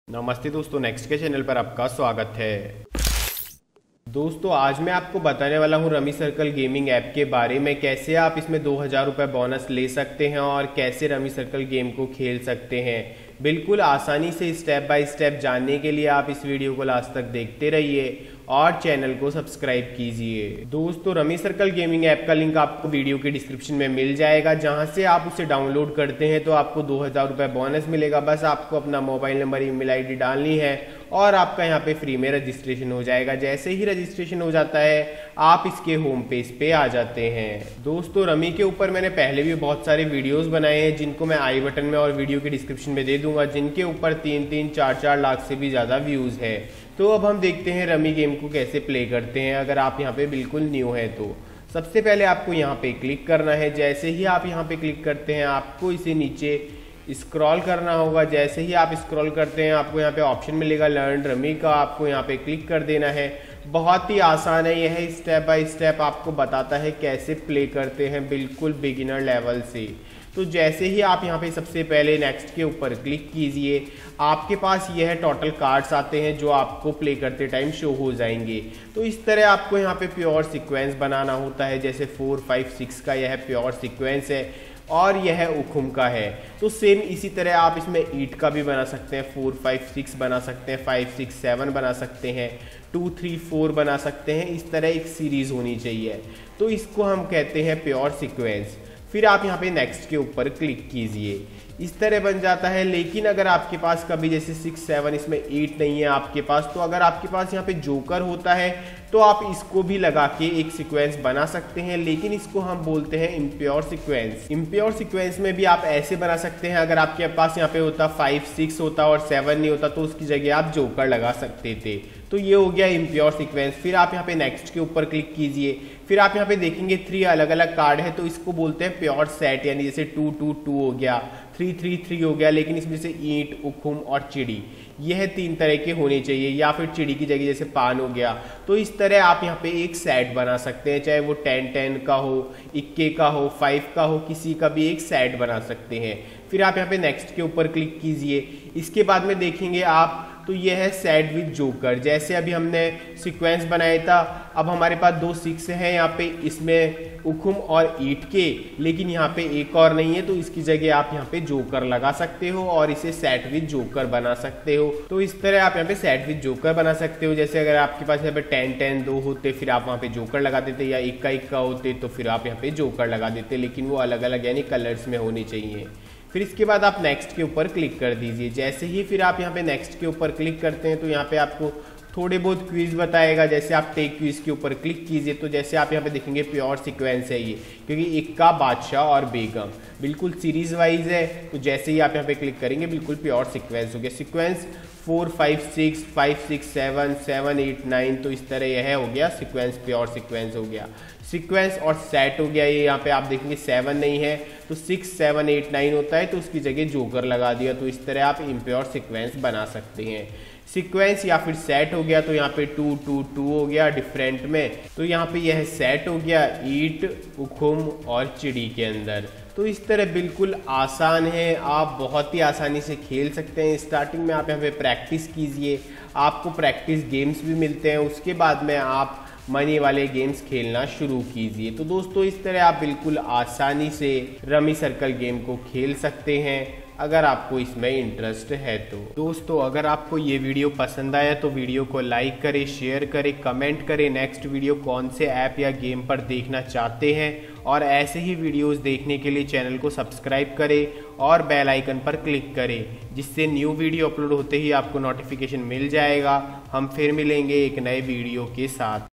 नमस्ते दोस्तों, नेक्स्ट के चैनल पर आपका स्वागत है। दोस्तों आज मैं आपको बताने वाला हूं रमी सर्कल गेमिंग ऐप के बारे में, कैसे आप इसमें 2000 रुपये बोनस ले सकते हैं और कैसे रमी सर्कल गेम को खेल सकते हैं। बिल्कुल आसानी से स्टेप बाय स्टेप जानने के लिए आप इस वीडियो को लास्ट तक देखते रहिए और चैनल को सब्सक्राइब कीजिए। दोस्तों रमी सर्कल गेमिंग ऐप का लिंक आपको वीडियो के डिस्क्रिप्शन में मिल जाएगा, जहां से आप उसे डाउनलोड करते हैं तो आपको 2000 रुपये बोनस मिलेगा। बस आपको अपना मोबाइल नंबर, ईमेल आईडी डालनी है और आपका यहाँ पे फ्री में रजिस्ट्रेशन हो जाएगा। जैसे ही रजिस्ट्रेशन हो जाता है आप इसके होम पेज पे आ जाते हैं। दोस्तों रमी के ऊपर मैंने पहले भी बहुत सारे वीडियोस बनाए हैं, जिनको मैं आई बटन में और वीडियो के डिस्क्रिप्शन में दे दूंगा, जिनके ऊपर 3-3, 4-4 लाख से भी ज़्यादा व्यूज़ है। तो अब हम देखते हैं रमी गेम को कैसे प्ले करते हैं। अगर आप यहाँ पे बिल्कुल न्यू हैं तो सबसे पहले आपको यहाँ पे क्लिक करना है। जैसे ही आप यहाँ पे क्लिक करते हैं आपको इसे नीचे स्क्रॉल करना होगा। जैसे ही आप स्क्रॉल करते हैं आपको यहाँ पे ऑप्शन मिलेगा लर्न रमी का, आपको यहाँ पे क्लिक कर देना है। बहुत ही आसान है, यह स्टेप बाय स्टेप आपको बताता है कैसे प्ले करते हैं, बिल्कुल बिगिनर लेवल से। तो जैसे ही आप यहाँ पे सबसे पहले नेक्स्ट के ऊपर क्लिक कीजिए, आपके पास यह टोटल कार्ड्स आते हैं जो आपको प्ले करते टाइम शो हो जाएंगे। तो इस तरह आपको यहाँ पे प्योर सीक्वेंस बनाना होता है। जैसे 4, 5, 6 का यह प्योर सीक्वेंस है और यह उखुम का है। तो सेम इसी तरह आप इसमें 8 का भी बना सकते हैं, 4, 5, 6 बना सकते हैं, 5, 6, 7 बना सकते हैं, 2, 3, 4 बना सकते हैं। इस तरह एक सीरीज होनी चाहिए, तो इसको हम कहते हैं प्योर सीक्वेंस। फिर आप यहाँ पे नेक्स्ट के ऊपर क्लिक कीजिए, इस तरह बन जाता है। लेकिन अगर आपके पास कभी जैसे 6, 7 इसमें 8 नहीं है आपके पास, तो अगर आपके पास यहाँ पे जोकर होता है तो आप इसको भी लगा के एक सीक्वेंस बना सकते हैं, लेकिन इसको हम बोलते हैं इम्प्योर सीक्वेंस। इम्प्योर सीक्वेंस में भी आप ऐसे बना सकते हैं, अगर आपके पास यहाँ पे होता 5, 6 होता और 7 नहीं होता तो उसकी जगह आप जोकर लगा सकते थे। तो ये हो गया इम्प्योर सीक्वेंस। फिर आप यहाँ पे नेक्स्ट के ऊपर क्लिक कीजिए, फिर आप यहाँ पे देखेंगे 3 अलग अलग कार्ड है, तो इसको बोलते हैं प्योर सेट, यानी जैसे 2, 2, 2 हो गया, 3, 3, 3 हो गया। लेकिन इसमें से ईंट, उखुम और चिड़ी, यह 3 तरह के होने चाहिए, या फिर चिड़ी की जगह जैसे पान हो गया। तो इस तरह आप यहाँ पे एक सेट बना सकते हैं, चाहे वो 10, 10 का हो, 21 का हो, 5 का हो, किसी का भी एक सेट बना सकते हैं। फिर आप यहाँ पे नेक्स्ट के ऊपर क्लिक कीजिए। इसके बाद में देखेंगे आप तो यह है सेट विद जोकर। जैसे अभी हमने सीक्वेंस बनाया था, अब हमारे पास 2 6 हैं यहाँ पे, इसमें उखुम और ईंट के, लेकिन यहाँ पे एक और नहीं है, तो इसकी जगह आप यहाँ पे जोकर लगा सकते हो और इसे सेट विद जोकर बना सकते हो। तो इस तरह आप यहाँ पे सेट विद जोकर बना सकते हो। जैसे अगर आपके पास यहाँ पे 10, 10, 2 होते, फिर आप वहाँ पे जोकर लगा देते, या 1 का होते तो फिर आप यहाँ पे जोकर लगा देते, लेकिन वो अलग अलग यानी कलर्स में होने चाहिए। फिर इसके बाद आप नेक्स्ट के ऊपर क्लिक कर दीजिए। जैसे ही फिर आप यहाँ पे नेक्स्ट के ऊपर क्लिक करते हैं तो यहाँ पे आपको थोड़े बहुत क्विज बताएगा। जैसे आप टेक क्विज के ऊपर क्लिक कीजिए, तो जैसे आप यहाँ पे देखेंगे प्योर सीक्वेंस है ये, क्योंकि इक्का, बादशाह और बेगम बिल्कुल सीरीज वाइज है। तो जैसे ही आप यहाँ पे क्लिक करेंगे बिल्कुल प्योर सीक्वेंस हो गया। सीक्वेंस 4, 5, 6, 5, 6, 7, 7, 8, 9, तो इस तरह यह हो गया सीक्वेंस, प्योर सीक्वेंस हो गया। सीक्वेंस और सेट हो गया, ये यहाँ पे आप देखेंगे 7 नहीं है तो 6, 7, 8, 9 होता है, तो उसकी जगह जोकर लगा दिया। तो इस तरह आप इम्प्योर सीक्वेंस बना सकते हैं। सीक्वेंस या फिर सेट हो गया तो यहाँ पे 2, 2, 2 हो गया डिफरेंट में, तो यहाँ पे यह सेट हो गया ईंट, उखुम और चिड़ी के अंदर। तो इस तरह बिल्कुल आसान है, आप बहुत ही आसानी से खेल सकते हैं। स्टार्टिंग में आप यहाँ पे प्रैक्टिस कीजिए, आपको प्रैक्टिस गेम्स भी मिलते हैं, उसके बाद में आप मनी वाले गेम्स खेलना शुरू कीजिए। तो दोस्तों इस तरह आप बिल्कुल आसानी से रमी सर्कल गेम को खेल सकते हैं, अगर आपको इसमें इंटरेस्ट है तो। दोस्तों अगर आपको ये वीडियो पसंद आया तो वीडियो को लाइक करें, शेयर करें, कमेंट करें नेक्स्ट वीडियो कौन से ऐप या गेम पर देखना चाहते हैं, और ऐसे ही वीडियोस देखने के लिए चैनल को सब्सक्राइब करें और बेल आइकन पर क्लिक करें, जिससे न्यू वीडियो अपलोड होते ही आपको नोटिफिकेशन मिल जाएगा। हम फिर मिलेंगे एक नए वीडियो के साथ।